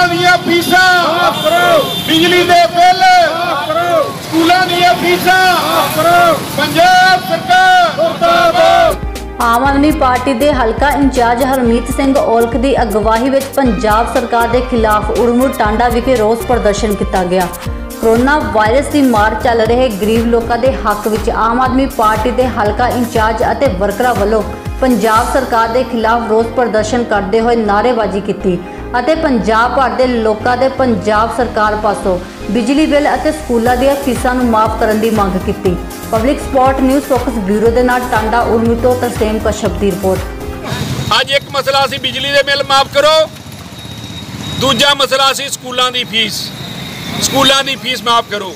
स्कूलों ਦੀਆਂ फीसां माफ करो, बिजली दे बिल माफ करो, स्कूलों ਦੀਆਂ फीसां माफ करो, पंजाब सरकार मुर्दाबाद। आम आदमी पार्टी के हलका इंचार्ज हरमीत सिंह औलख की अगवाही में पंजाब सरकार के खिलाफ उड़मुड़ टांडा विखे रोस प्रदर्शन किया गया। कोरोना वायरस की मार चल रहे गरीब लोगों के हक में आम आदमी पार्टी के हलका इंचार्ज और वर्करां वालों पंजाब सरकार के खिलाफ रोस प्रदर्शन करते हुए नारेबाजी की ਅਤੇ पंजाब भर के लोगों के पंजाब सरकार पासों बिजली बिल और स्कूलों दी फीसां नूं माफ करने की मांग की। Public spot news focus bureau के नाल टांडा उर्मी तो तरसेम कश्यप की रिपोर्ट। अज एक मसला सी बिजली के बिल माफ करो, दूजा मसला सी स्कूलों की फीस, स्कूलों की फीस माफ करो।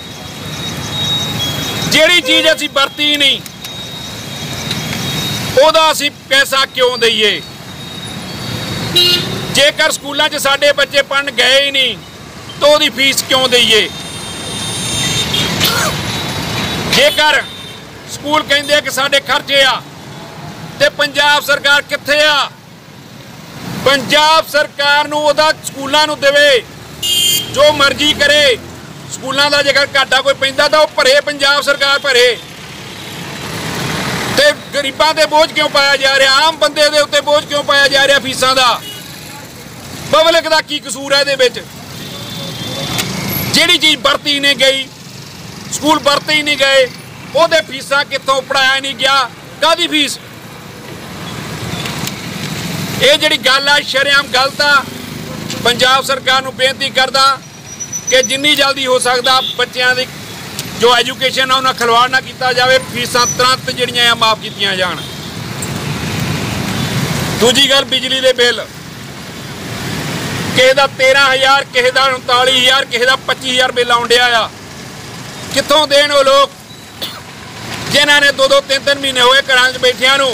जिहड़ी चीज़ असीं वरती नहीं उहदा असीं पैसा क्यों दईए? जेकर स्कूलों च साडे बच्चे पढ़न गए ही नहीं तो उहदी फीस क्यों दईए? जेकर स्कूल कहंदे कि साडे खर्चे आ ते पंजाब सरकार कित्थे आ? पंजाब सरकार नूं उहदा स्कूलों नूं देवे, जो मर्जी करे। स्कूलों का जेकर घाटा कोई पैंदा तां ओह भरे, पंजाब सरकार भरे। ते गरीबां ते बोझ क्यों पाया जा रहा? आम बंदे दे उत्ते बोझ क्यों पाया जा रहा? फीसां दा पब्लिक का की कसूर है? ये जिहड़ी चीज़ बरती नहीं गई, स्कूल बरते ही नहीं गए, वो फीसा कितों पढ़ाया नहीं गया, कादी फीस? ये जिहड़ी गल आ शरेआम गलत आ। पंजाब सरकार नूं बेनती करदा कि जिन्नी जल्दी हो सकता बच्चों की जो एजुकेशन है उन्हें खिलवाड़ ना किया जाए, फीसां तुरंत जिहड़ियां माफ कीतियां जाण। दूजी गल बिजली के बिल, किसी का 13,000, किसी का 39,000, किसी का 25,000 बिल आउण डिया आ। कित्थों देण वो लोग जिन्हां ने 2-2, 3-3 महीने होए घरां च बैठियां नूं,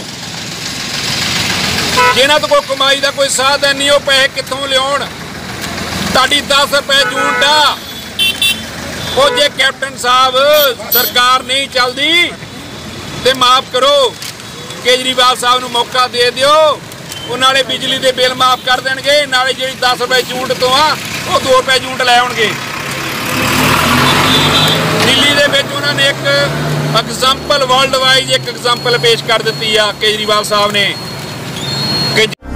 जिन्हां तो कोई कमाई का कोई साधन नहीं, वो पैसे कित्थों लियाउण? तुहाडी 10 रुपए यूनिट आ। वो जे कैप्टन साहब सरकार नहीं चलती तो माफ करो, केजरीवाल साहब नूं मौका दे दिओ, नाले बिजली के बिल माफ कर देंगे, नाले जी 10 रुपए यूनिट तो आ वो 2 रुपए यूनिट लै आउणगे। दिल्ली दे विच उन्होंने एक एग्जाम्पल वर्ल्ड वाइज एक एग्जाम्पल पेश कर दी है केजरीवाल साहब ने कि